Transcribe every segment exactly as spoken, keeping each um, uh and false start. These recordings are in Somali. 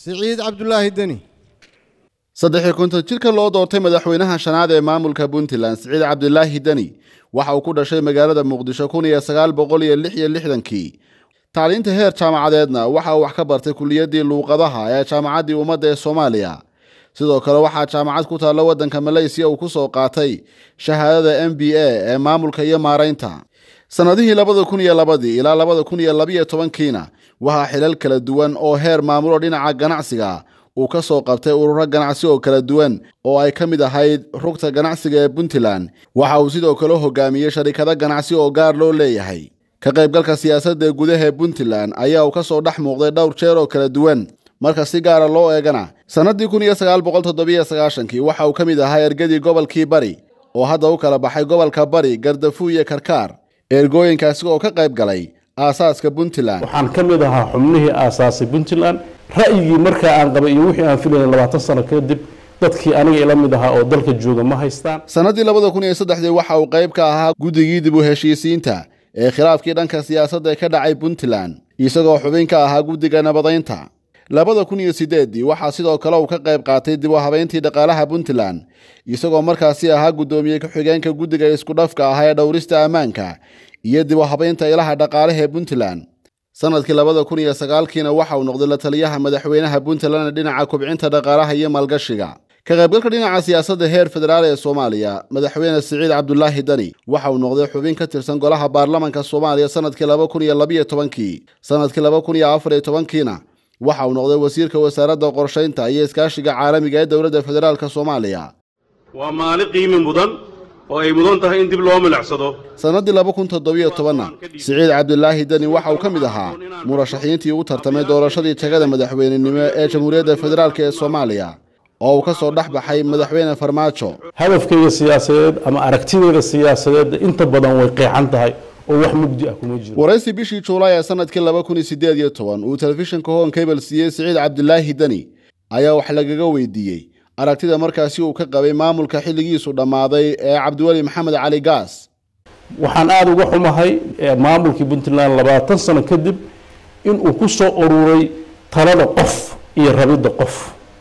سعيد عبد الله الدني صدحي كنت تلك لو دورتay madaxweynaha shanaad ee maamulka Puntland Saciid Cabdullaahi Dani waxa uu ku dhashay magaalada Muqdisho kun iyo sagaal boqol iyo lix iyo lixdan-kii tacliinta heer jaamacadeedna waxa uu wax ka bartay kulliyadii luuqadaha ee jaamacadii ummadda ee Soomaaliya sidoo kale waxa jaamacad ku taalo wadanka Malaysia uu ku soo qaatay shahaadada M B A ee maamulka iyo maareynta sanadihii labada kun iyo labadii ilaa labada kun iyo laba iyo toban-kiina waxa xilal kala duwan oo heer maamulo dhinaca ganacsiga uu ka soo qabtay ururo ganacsi oo kala duwan oo ay ka mid ahayd rugta ganacsiga ee Puntland waxa uu sidoo kale hogaamiyay sharikado ganacsi oo gaar loo leeyahay ka qaybgalka siyaasadda gudaha ee Puntland ayaa uu ka soo dhex muuqday dhowr jeer oo kala duwan marka si gaar ah loo eegana sanadii kun iyo sagaal boqol toddoba iyo sagaashan-kii waxa uu ka mid ahaa ergadii gobolkii Bari oo hadda u kala baxay gobolka Bari Gardafu iyo Karkaar ergooyinkaasi oo ka qayb galay aasaaska Puntland waxaan ka mid ahaa xubnihii aasaasay Puntland ra'yigii marka aan qabay iyo wixii aan filayay labaatan sano kadib dadkii aniga ila mid ahaa oo dalka jooga ma haystaan sanadii labada kun iyo saddex-dii waxa uu qayb ka ahaa guddigii dib u heshiisiinta ee khilaafkii dhanka siyaasadda ka dhacay Puntland isagoo xubin ka ahaa guddiga nabadeynta labada kun iyo siddeed-dii waxa sidoo kale uu ka qayb qaatay dib u habeyntii dhaqaalaha Puntland isagoo markaasi ahaa gudoomiye ku xigeenka guddiga isku dhafka ah ee dhowrista ammaanka iyo dib u habeynta ilaha dhaqaalaha ee Puntland sanadkii labada kun iyo sagaal-kiina waxa uu noqday la taliyaha madaxweynaha Puntland dhinaca kubcinta dhaqaalaha iyo maalgashiga ka qaybgalka dhinaca siyaasadda heer federaal ee Soomaaliya madaxweyne Saciid Cabdullaahi Dani waxa uu noqday xubin ka tirsan golaha baarlamaanka Soomaaliya sanadkii laba kun iyo laba iyo toban-kii sanadkii laba kun iyo afar iyo toban-kiina waxa uu noqday wasiirka wasaaradda qorsheynta iyo iskaashiga caalamiga ee dawladda federaalka Soomaaliya waa maalin qiimo mudan oo ay mudan tahay in dib loo milicsado sanadii laba kun toddoba iyo toban Saciid Cabdullaahi Dani waxa uu ka mid ahaa murashaxiintii u tartamay doorashadii tagada madaxweynenimo ee Jamhuuriyadda Federaalka ee Soomaaliya oo uu ka soo dhaxbaxay madaxweyne Farmaajo hadafkayga siyaasadeed ama aragtidayda siyaasadeed inta badan way qeexan tahay oo wax mugdi ah kuma jiro waraysi bishii Juulaay ee sanadkii laba kun iyo siddeed iyo toban uu telefishinka Home Cable siiyay Saciid Cabdullaahi Dani ayaa wax lagaga weydiiyay aragtida markaasi uu ka qabay maamulka xilligiisu dhamaaday ee Cabdiwali Maxamed Cali Gaas waxaan aad uga xumahay maamulkii Puntland labaatan sano kadib in uu ku soo ururay talada qof iyo rabida qof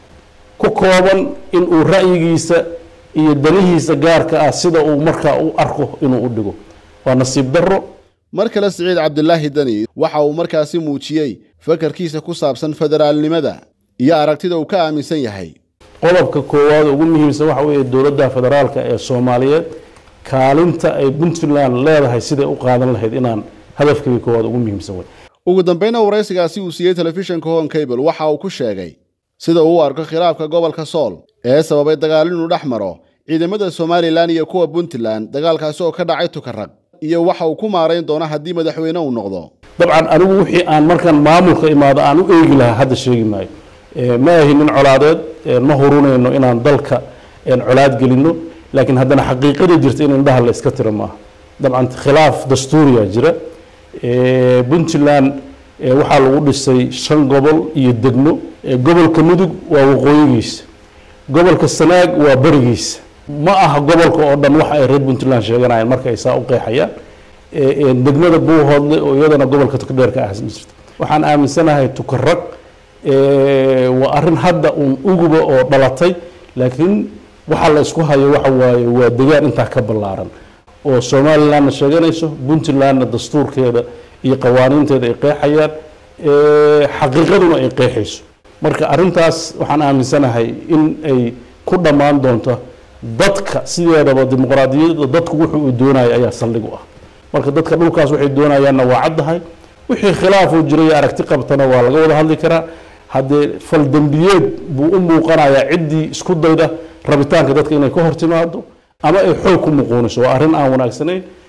ku kooban in uu ra'yigiisa iyo danihiisa gaarka ah sida uu markaa u arko inuu u dhigo waa nasiib darro markale Saciid Cabdullaahi Dani waxa uu markaasi muujiyay fakarkiisa ku saabsan federaalnimada iyo aragtida uu ka aaminsan yahay qodobka koowaad ugu muhiimsan waxa weeye dawladda federaalka ee Soomaaliyeed kaalinta ay Puntland leedahay sida u qaadan lahayd inaan hadafkii koowaad ugu muhiimsan way ugu dambeynna waraysigaasi uu siiyay telefishinka Home Cable waxa uu ku sheegay sida uu arko khilaafka gobolka Sool ee sababay dagaal inuu dhaxmaro ciidamada Somaliland iyo kuwa Puntland dagaalkaasi oo ka dhacay Tukaraq iyo waxa uu ku maareyn doona hadii madaxweyne uu noqdo dabcan anigu wixii aan markan maamulka imaado aan u eegi lahaa hadda sheegi maayo ما هي من علاقات ما هرون إنه إن عندك إن علاقات قلنا لكن هذا حقيقة جرت إن ده اللي إسكتر ما طبعا خلاف دستوري جرى بنتلان وحال ودسي شن قبل يدقنو قبل كمدق ووقويس قبل كالسناق وبرجيس ما أه قبل كأردن وح يرد بنتلان شجعنا يعني مركز يساء وقي حياة دقنا دبوه هذا ويدنا قبل كتقدر كأحسن وحن آمن سنة هي تكرر وأرن هذا أوجب أو بلطي لكن وحلا إسكوها يوحوا ودجال أنت كبر لارن وسومال لنا شجنيسه بنت لنا الدستور كذا يقوانين تذا يقيح حياة حقيقتنا يقيحيس مرك أرنتاس وحنا من سنة هاي إن أي كل ما عندنا ضدك سيادة الديمقراطية ضدك وحو الدنيا أي صلقوها مرك ضدك لوكاس وحي الدنيا ينا وعد هاي وحي خلاف وجري أركتقب تنوال قول هذا كرا هذا فالدنبيات بأمه قناة عدي اسكت ده ربطان كذا كأنه كهر تنادو أما يحكم مقونس وأرن أو ناقصني